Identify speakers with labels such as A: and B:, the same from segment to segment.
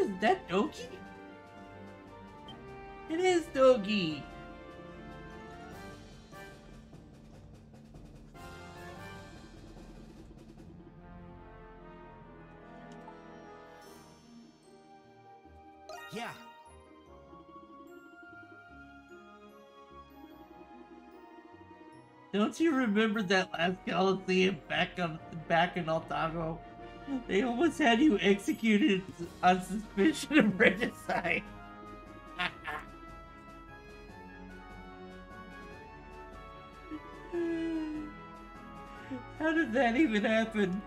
A: is that Dogi? It is Dogi.
B: Yeah.
A: Don't you remember that last Coliseum back in Otago? They almost had you executed on suspicion of regicide. How did that even happen?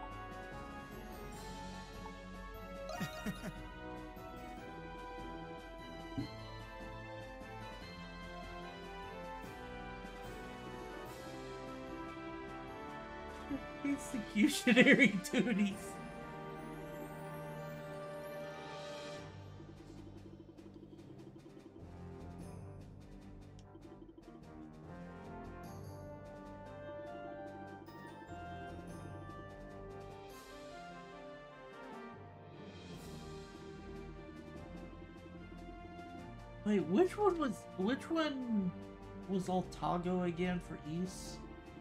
A: Executionary duties. Wait, which one was Altago again for East?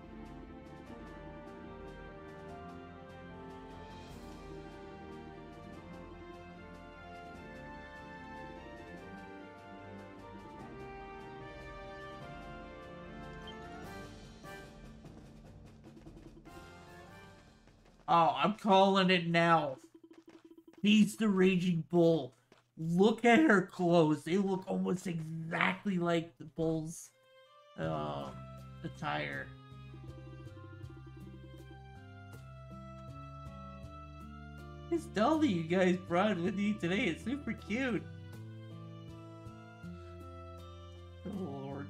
A: Oh, I'm calling it now. He's the Raging Bull. Look at her clothes. They look almost exactly like the bull's attire. This doll you guys brought with you today is super cute. Oh Lord.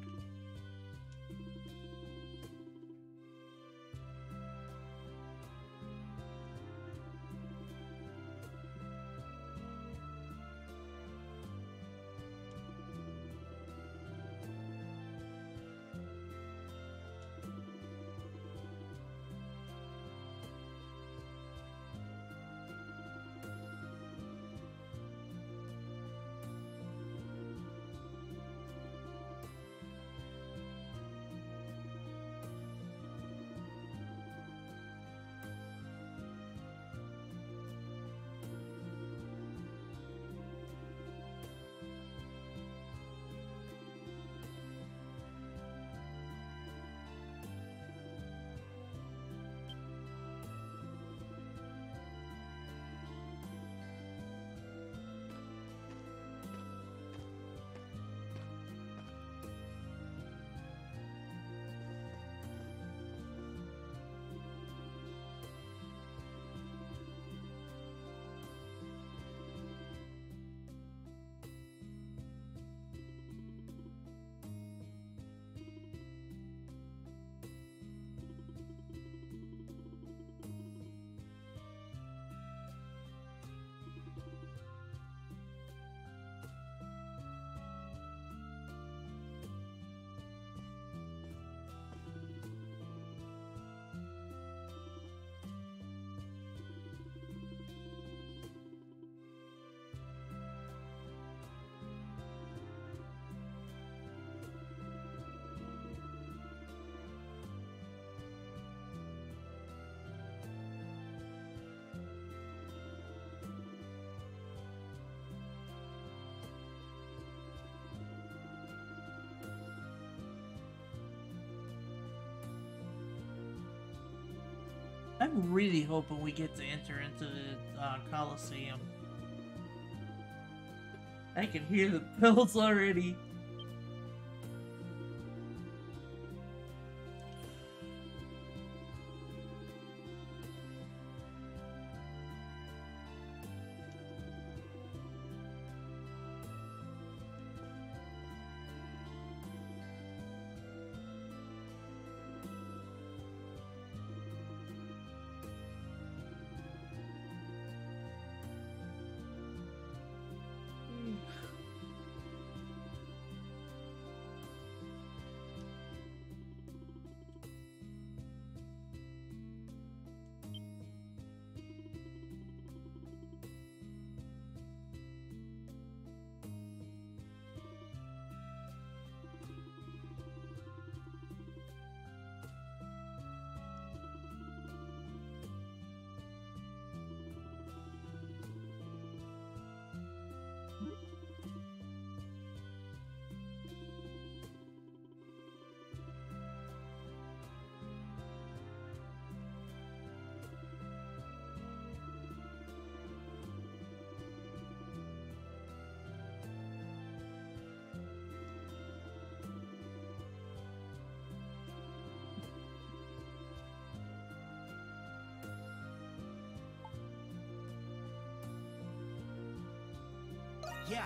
A: I'm really hoping we get to enter into the Coliseum. I can hear the bells already.
B: Yeah.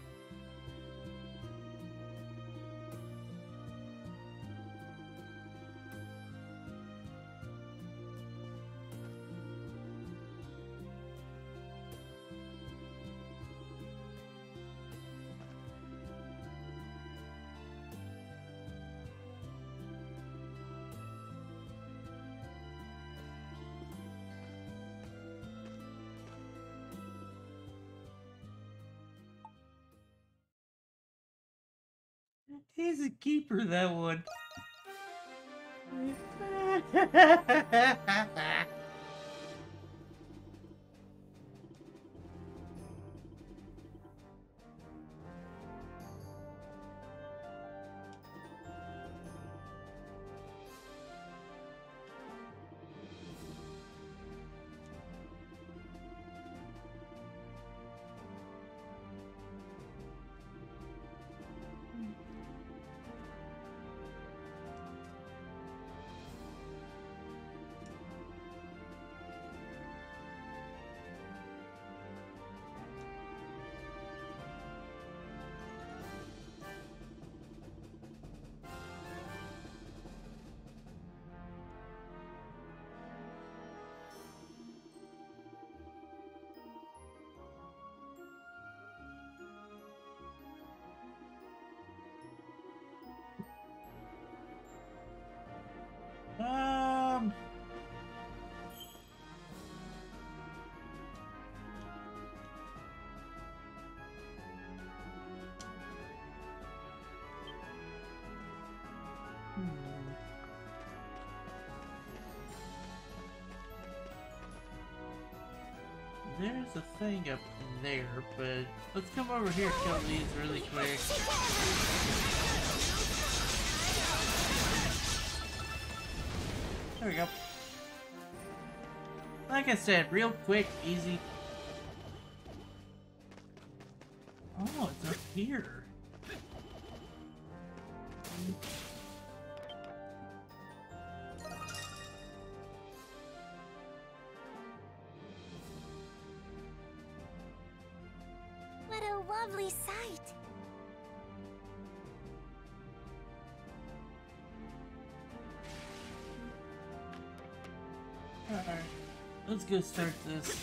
A: He's a keeper, that one. Um. There's a thing up there, but let's come over here and kill these really quick. There we go. Like I said, real quick, easy. Oh, it's up here.
C: What a lovely sight.
A: Alright, let's go start this.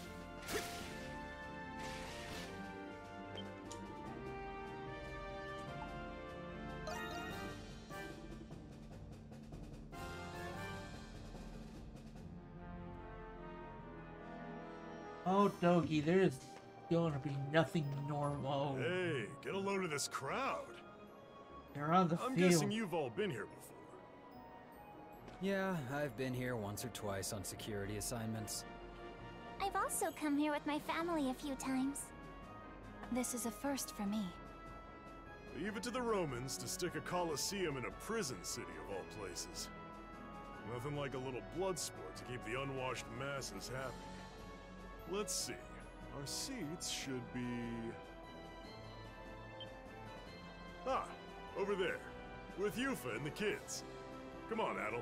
A: Oh, Dogi, there is going to be nothing normal.
D: Hey, get a load of this crowd.
A: They're on the
D: I'm
A: field.
D: guessing you've all been here before.
E: Yeah, I've been here once or twice on security assignments.
C: I've also come here with my family a few times. This is a first for me.
D: Leave it to the Romans to stick a coliseum in a prison city of all places. Nothing like a little blood sport to keep the unwashed masses happy. Let's see. Our seats should be... Ah, over there. With Yufa and the kids. Come on, Adel.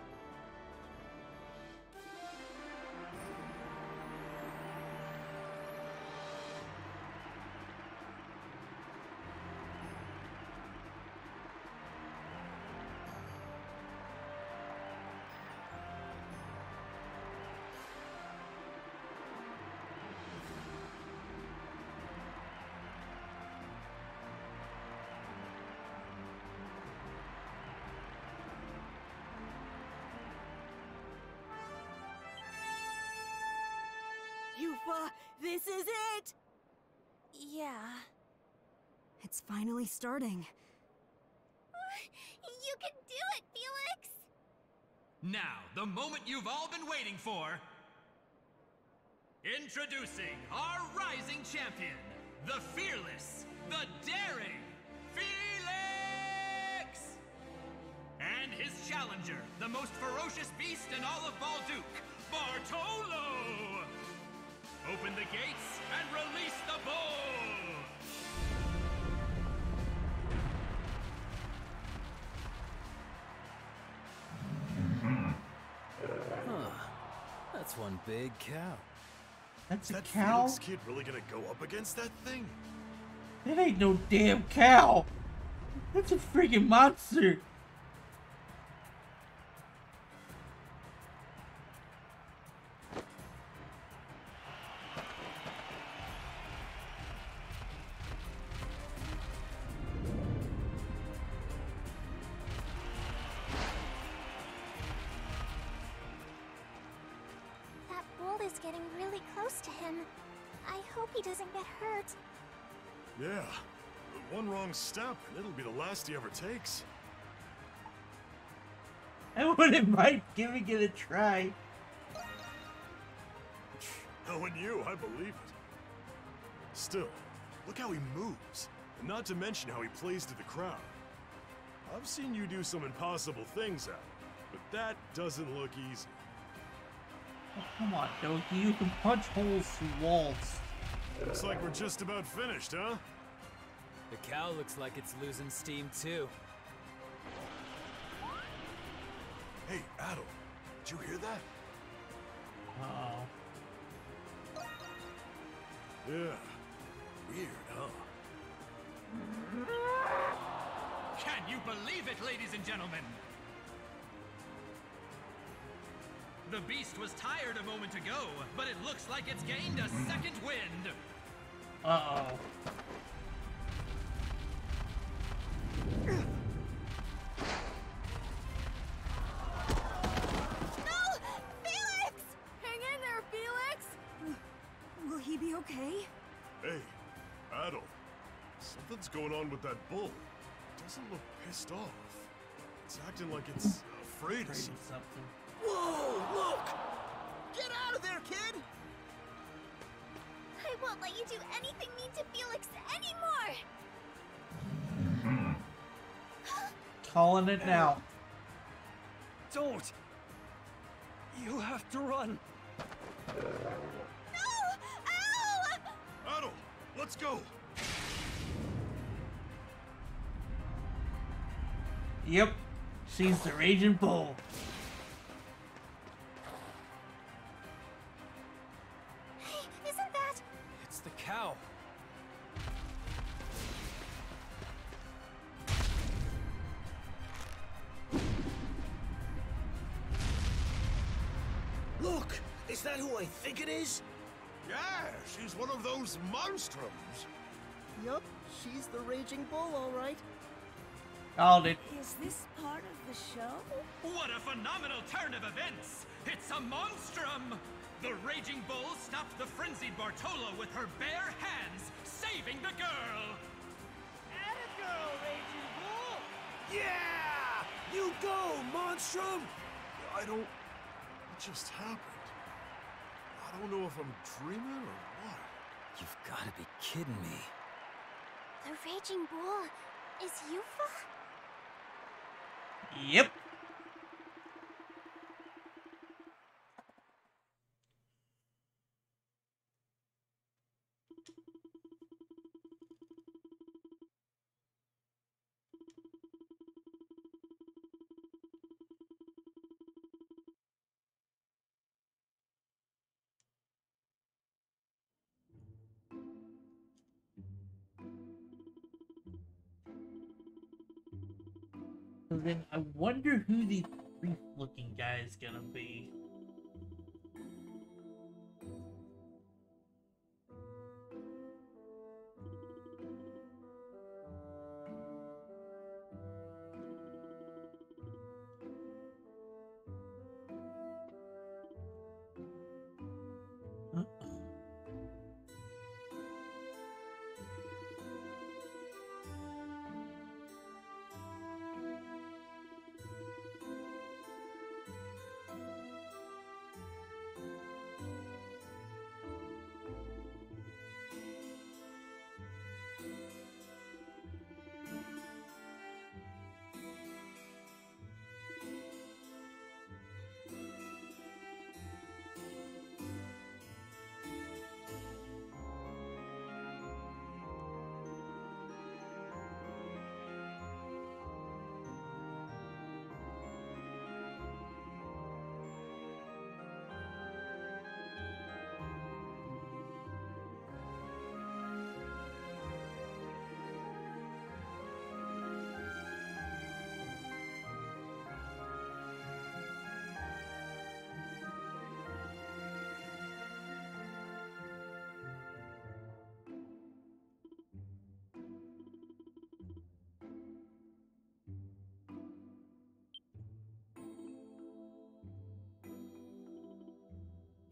F: Yufa, this is it!
C: Yeah.
F: It's finally starting.
C: You can do it, Felix!
G: Now, the moment you've all been waiting for. Introducing our rising champion, the fearless, the daring, Felix! And his challenger, the most ferocious beast in all of Balduke, Bartolo! Open the gates and release the bull!
E: Huh. That's one big cow.
A: That's a
D: That
A: cow?
D: Felix kid really gonna go up against that thing?
A: That ain't no damn cow. That's a freaking monster.
C: That bull is getting really close to him. I hope he doesn't get hurt.
D: Yeah. One wrong step, and it'll be the last he ever takes.
A: I wouldn't mind giving it a try.
D: Knowing you, I believe it. Still, look how he moves. And not to mention how he plays to the crowd. I've seen you do some impossible things out, but that doesn't look easy.
A: Oh, come on, Doki. You can punch holes through walls.
D: Looks like we're just about finished, huh?
E: The cow looks like it's losing steam too.
D: Hey, Adel, did you hear that?
A: Uh-oh.
D: Yeah. Weird, huh?
G: Can you believe it, ladies and gentlemen? The beast was tired a moment ago, but it looks like it's gained a second wind.
A: Uh-oh.
F: No! Felix! Hang in there, Felix! Will he be okay?
D: Hey, Adel. Something's going on with that bull. It doesn't look pissed off. It's acting like it's afraid of
A: Crazy
D: something.
A: something.
B: Whoa, look! Get out of there, kid!
C: I won't let you do anything mean to Felix anymore!
A: Calling it now.
E: Don't! You have to run!
C: No! Ow!
D: Adel, let's go!
A: Yep. She's the raging bull.
C: Hey, isn't that...
E: It's the cow.
B: Look! Is that who I think it is?
D: Yeah, she's one of those monstroms.
B: Yup, she's the raging bull, all right.
A: Called it.
F: Is this part of the show?
G: What a phenomenal turn of events! It's a monstrum! The raging bull stopped the frenzied Bartolo with her bare hands, saving the girl!
B: Atta girl, raging bull! Yeah! You go, monstrum!
D: I don't... What just happened? I don't know if I'm dreaming or what.
E: You've got to be kidding me.
C: The raging bull is Yufa?
A: Yep. So then I wonder who the priest-looking guy is gonna be.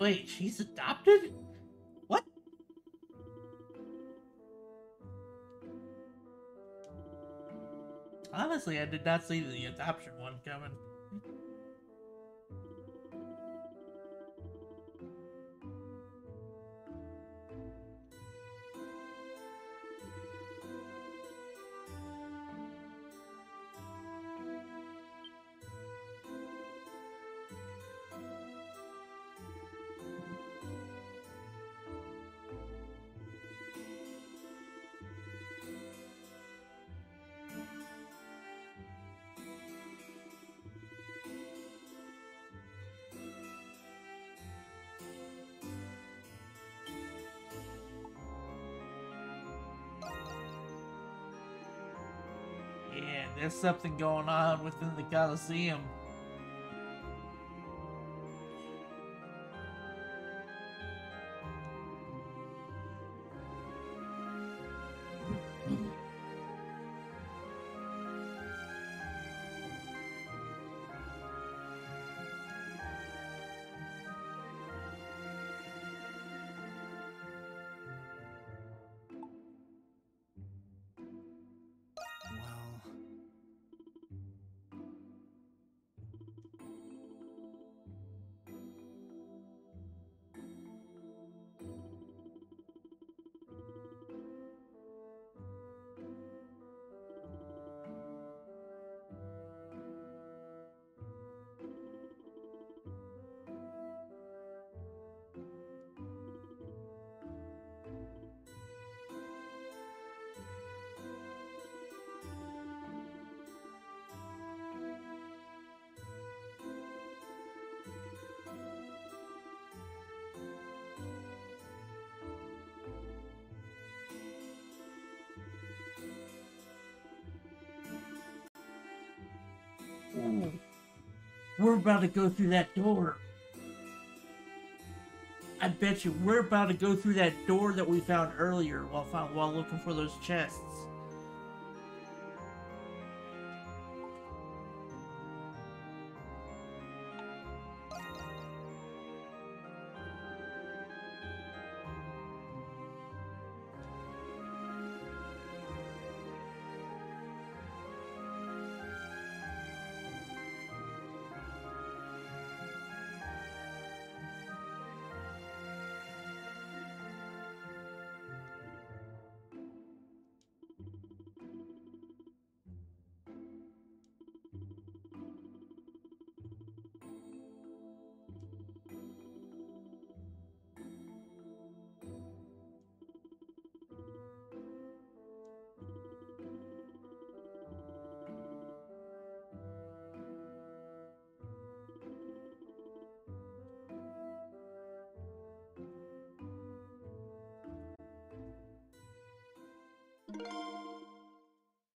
A: Wait, she's adopted? What? Honestly, I did not see the adoption one coming. Yeah, there's something going on within the Coliseum.
B: Well...
A: Ooh. We're about to go through that door. I bet you we're about to go through that door that we found earlier while looking for those chests.